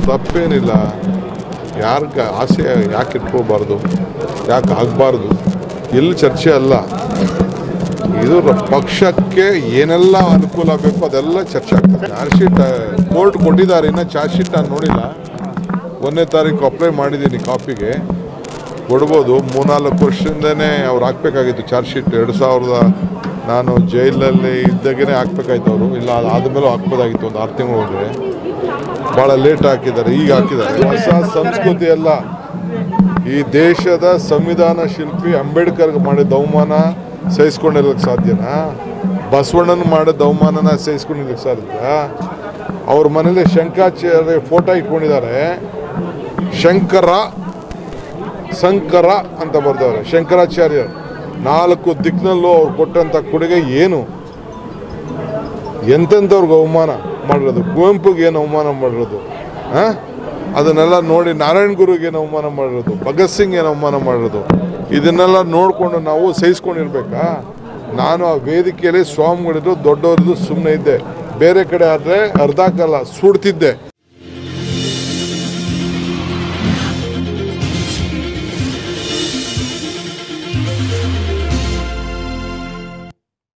ತಪ್ಪೇನಿಲ್ಲ. ಯಾರಿಗೆ ಆಸೆ ಯಾಕೆ ಇಟ್ಕೋಬಾರ್ದು, ಯಾಕೆ ಆಗಬಾರ್ದು, ಎಲ್ಲಿ ಚರ್ಚೆ ಅಲ್ಲ. ಇದು ಪಕ್ಷಕ್ಕೆ ಏನೆಲ್ಲ ಅನುಕೂಲ ಬೇಕು ಅದೆಲ್ಲ ಚರ್ಚೆ ಆಗ್ತದೆ. ಚಾರ್ಜ್ ಶೀಟ್ ಕೋರ್ಟ್ ಕೊಟ್ಟಿದ್ದಾರೆ, ಇನ್ನೂ ಚಾರ್ಜ್ ಶೀಟ್ ನಾನು ನೋಡಿಲ್ಲ. 1ನೇ ತಾರೀಕು ಅಪ್ಲೈ ಮಾಡಿದ್ದೀನಿ, ಕಾಪಿಗೆ ಕೊಡ್ಬೋದು. 3-4 ವರ್ಷದಿಂದನೇ ಅವ್ರು ಹಾಕಬೇಕಾಗಿತ್ತು ಚಾರ್ಜ್ ಶೀಟ್. 2000 ನಾನು ಜೈಲಲ್ಲಿ ಇದ್ದಾಗೇ ಹಾಕ್ಬೇಕಾಯ್ತು ಅವರು, ಇಲ್ಲ ಆದಮೇಲೂ ಹಾಕ್ಬೋದಾಗಿತ್ತು. ಒಂದು 6 ತಿಂಗಳು ಹೋದರೆ ಭಾಳ ಲೇಟ್ ಹಾಕಿದ್ದಾರೆ, ಈಗ ಹಾಕಿದ್ದಾರೆ. ಹೊಸ ಸಂಸ್ಕೃತಿ ಅಲ್ಲ. ಈ ದೇಶದ ಸಂವಿಧಾನ ಶಿಲ್ಪಿ ಅಂಬೇಡ್ಕರ್ಗೆ ಮಾಡಿದ ಅವಮಾನ ಸಹಿಸ್ಕೊಂಡಿರೋಕ್ಕೆ ಸಾಧ್ಯನಾ? ಬಸವಣ್ಣನ ಮಾಡಿದ ಅವಮಾನನ ಸಹಿಸ್ಕೊಂಡಿರೋಕ್ಕೆ ಸಾಧ್ಯ? ಅವ್ರ ಮನೇಲಿ ಶಂಕರಾಚಾರ್ಯ ಫೋಟೋ ಇಟ್ಕೊಂಡಿದ್ದಾರೆ. ಶಂಕರ ಅಂತ ಬರ್ದವ್ರೆ. ಶಂಕರಾಚಾರ್ಯ 4 ದಿಕ್ಕಿನಲ್ಲೂ ಅವ್ರು ಕೊಟ್ಟಂಥ ಕೊಡುಗೆ ಏನು? ಎಂತೆಂಥವ್ರಿಗೆ ಅವಮಾನ ಮಾಡಿರೋದು, ಕುವೆಂಪುಗೆ ಏನು ಅವಮಾನ ಮಾಡಿರೋದು, ಅದನ್ನೆಲ್ಲ ನೋಡಿ. ನಾರಾಯಣ ಗುರುಗೆ ಏನು ಅವಮಾನ ಮಾಡಿರೋದು, ಭಗತ್ ಸಿಂಗ್ ಏನು ಅವಮಾನ ಮಾಡಿರೋದು, ಇದನ್ನೆಲ್ಲ ನೋಡಿಕೊಂಡು ನಾವು ಸಹಿಸ್ಕೊಂಡಿರ್ಬೇಕಾ? ನಾನು ಆ ವೇದಿಕೆಯಲ್ಲಿ ಸ್ವಾಮಿಗಳಿದ್ದು ದೊಡ್ಡವರಿದ್ದು ಸುಮ್ಮನೆ ಇದ್ದೆ. ಬೇರೆ ಕಡೆ ಆದರೆ ಅರ್ಧ ಕಾಲ ಸುಡ್ತಿದ್ದೆ.